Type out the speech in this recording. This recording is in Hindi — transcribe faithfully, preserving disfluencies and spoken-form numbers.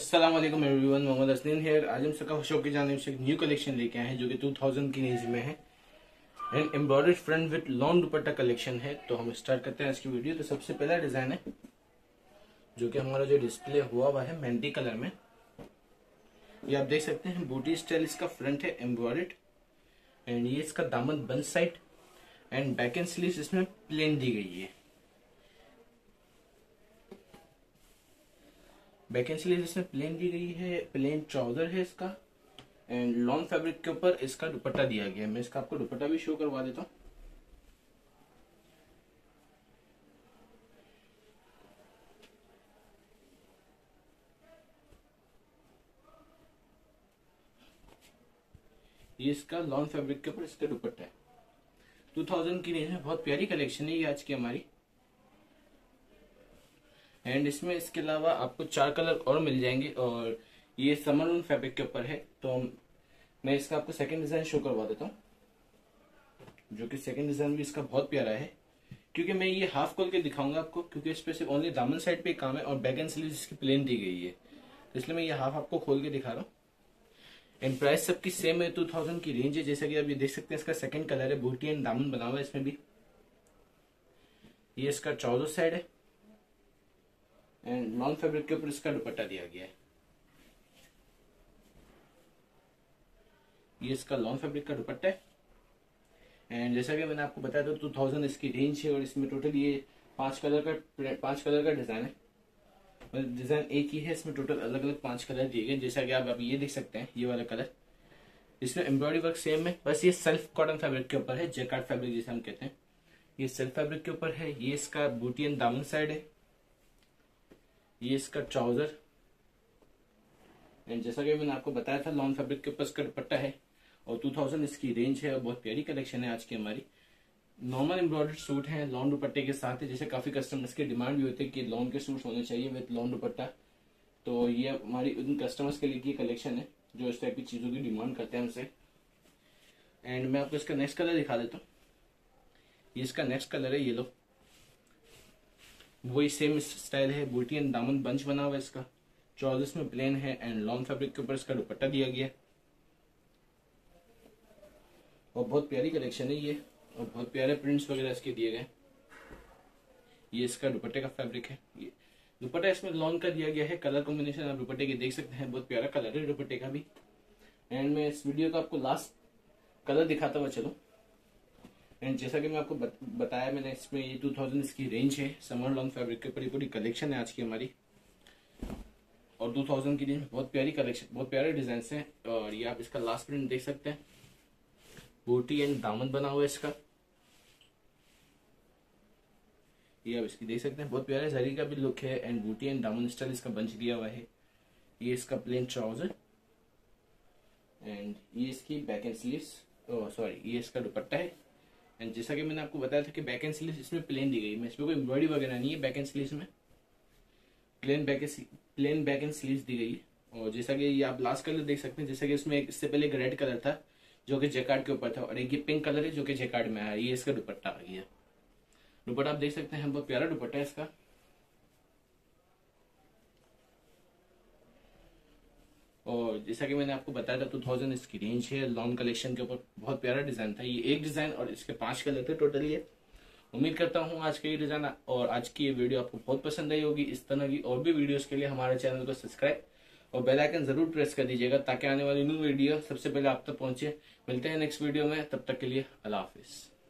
अस्सलाम वालेकुम एवरीवन, मोहम्मद हसनैन हेयर। आज हम सका शो की जानिब से एक न्यू कलेक्शन लेके आए हैं जो कि दो हज़ार की रेंज में है and embroidered front with long dupatta collection है। तो हम स्टार्ट करते हैं इसकी वीडियो। तो सबसे पहला डिजाइन है जो कि हमारा जो डिस्प्ले हुआ हुआ है मेहंदी कलर में। ये आप देख सकते हैं बूटी स्टाइल इसका फ्रंट है एम्ब्रॉयडर्ड एंड ये इसका दामन बंद side and back and sleeves इसमें प्लेन दी गई है। बैक एंड स्लीव इसमें प्लेन दी गई है, प्लेन ट्राउजर है इसका एंड लॉन्ग फैब्रिक के ऊपर इसका दुपट्टा दिया गया है। मैं इसका आपको दुपट्टा भी शो करवा देता हूँ। ये इसका लॉन्ग फैब्रिक के ऊपर इसका दुपट्टा है। दो हज़ार की रेंज में बहुत प्यारी कलेक्शन है ये आज की हमारी। एंड इसमें इसके अलावा आपको चार कलर और मिल जाएंगे और ये समर फैब्रिक के ऊपर है। तो मैं इसका आपको सेकंड डिजाइन शो करवा देता हूँ जो कि सेकंड डिजाइन भी इसका बहुत प्यारा है, क्योंकि मैं ये हाफ खोल के दिखाऊंगा आपको, क्योंकि इस पे सिर्फ ओनली दामन साइड पे काम है और बैक एंड स्लीव इसकी प्लेन दी गई है, तो इसलिए मैं ये हाफ आपको खोल के दिखा रहा हूँ। एंड प्राइस सबकी सेम है, टू थाउजेंड की रेंज है। जैसा कि आप ये देख सकते हैं इसका सेकंड कलर है, बूटी एंड दामन बना हुआ है इसमें भी। ये इसका ट्राउजर साइड है एंड लॉन्ग फैब्रिक के ऊपर इसका दुपट्टा दिया गया है। ये इसका लॉन्ग फैब्रिक का दुपट्टा है एंड जैसा कि मैंने आपको बताया था टू थाउजेंड इसकी रेंज है और इसमें टोटल ये पांच कलर का पांच कलर का डिजाइन है। मतलब डिजाइन एक ही है, इसमें टोटल अलग अलग पांच कलर दिए गए। जैसा कि आप अभी ये देख सकते हैं ये वाला कलर, इसमें एम्ब्रॉयडरी वर्क सेम है, बस ये सेल्फ कॉटन फैब्रिक के ऊपर है, जैकार्ड फैब्रिक जिसे हम कहते हैं। ये सेल्फ फैब्रिक के ऊपर है। ये इसका बूटी एंड दामन साइड है। ये इसका ट्राउजर एंड जैसा कि मैंने आपको बताया था लॉन्ग फैब्रिक के ऊपर इसका दुपट्टा है और टू थाउजेंड इसकी रेंज है और बहुत प्यारी कलेक्शन है आज की हमारी। नॉर्मल एम्ब्रॉयडर्ड सूट है लॉन्ग दुपट्टे के साथ है, जैसे काफी कस्टमर्स की डिमांड भी होती है कि लॉन्ग के सूट होने चाहिए विद लॉन्ग दुपट्टा। तो ये हमारी उन कस्टमर्स के लिए की कलेक्शन है जो इस टाइप की चीजों की डिमांड करते हैं हमसे। एंड मैं आपको इसका नेक्स्ट कलर दिखा देता हूँ। ये इसका नेक्स्ट कलर है येलो। वही सेम स्टाइल है, बूटी एंड दामन बंच बना हुआ है इसका, ट्राउजर्स में प्लेन है एंड लॉन्ग फैब्रिक के ऊपर इसका दुपट्टा दिया गया है और बहुत प्यारी कलेक्शन है ये और बहुत प्यारे प्रिंट्स वगैरह इसके दिए गए। ये इसका दुपट्टे का फैब्रिक है। ये दुपट्टा इसमें लॉन्ग का दिया गया है। कलर कॉम्बिनेशन आप दुपट्टे के देख सकते हैं, बहुत प्यारा कलर है दुपट्टे का भी। एंड मैं इस वीडियो का आपको लास्ट कलर दिखाता हुआ चलो। एंड जैसा कि मैं आपको बत, बताया मैंने, इसमें ये टू थाउजेंड इसकी रेंज है, समर लॉन्ग फैब्रिक के ऊपर पूरी कलेक्शन है आज की हमारी और टू थाउजेंड की रेंज में बहुत प्यारी कलेक्शन, बहुत प्यारे डिजाइन हैं। और ये आप इसका लास्ट प्रिंट देख सकते हैं, बूटी एंड दामन बना हुआ है इसका। ये आप इसकी देख सकते हैं, बहुत प्यारे जरी का भी लुक है एंड बूटी एंड दामन स्टाइल इसका बंच दिया हुआ है। ये इसका प्लेन ट्राउजर एंड ये इसकी बैक एंड स्लीव्स, सॉरी ये इसका दुपट्टा है। एंड जैसा कि मैंने आपको बताया था कि बैक एंड स्लीव्स इसमें प्लेन दी गई है, इसमें कोई एम्ब्रॉयडरी वगैरह नहीं है। बैक एंड स्लीव्स में plain back plain back and sleeves दी गई है। और जैसा कि ये आप लास्ट कलर देख सकते हैं, जैसा कि इसमें इससे पहले एक रेड कलर था जो कि जैकार्ड के ऊपर था और एक ये पिंक कलर है जो कि जैकार्ड में है। ये इसका दुपट्टा आ गया। दुपट्टा आप देख सकते हैं, बहुत प्यारा दुपट्टा है इसका। और जैसा कि मैंने आपको बताया था टू थाउजेंड इसकी रेंज है, लॉन्ग कलेक्शन के ऊपर बहुत प्यारा डिजाइन था। ये एक डिजाइन और इसके पांच कलर थे टोटली। उम्मीद करता हूँ आज का ये डिजाइन और आज की ये वीडियो आपको बहुत पसंद आई होगी। इस तरह की और भी वीडियोस के लिए हमारे चैनल को सब्सक्राइब और बेल आइकन जरूर प्रेस कर दीजिएगा ताकि आने वाली न्यू वीडियो सबसे पहले आप तक पहुंचे। मिलते हैं नेक्स्ट वीडियो में, तब तक के लिए अल्लाह हाफिज।